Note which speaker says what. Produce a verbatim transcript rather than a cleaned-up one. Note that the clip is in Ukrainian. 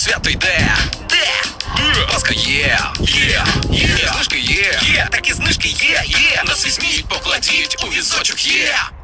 Speaker 1: свято йде. Де? Паска є, є, є, знижки є, є, такі знижки є, є. Нас візьміть, покладіть, у візочок є.